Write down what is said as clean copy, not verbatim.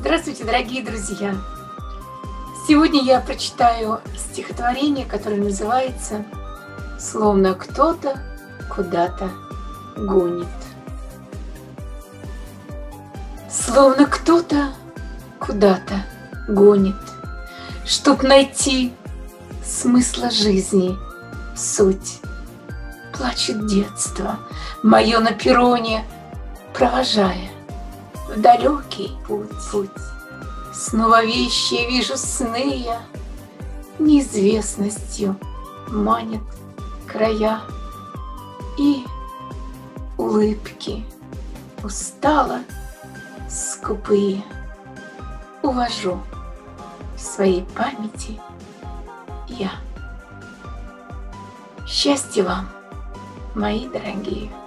Здравствуйте, дорогие друзья! Сегодня я прочитаю стихотворение, которое называется «Словно кто-то куда-то гонит». Словно кто-то куда-то гонит, чтоб найти смысла жизни суть. Плачет детство мое на перроне, провожая в далекий путь. Снова вещи я вижу сны я, неизвестностью манит края. И улыбки устало скупые увожу в своей памяти я. Счастья вам, мои дорогие!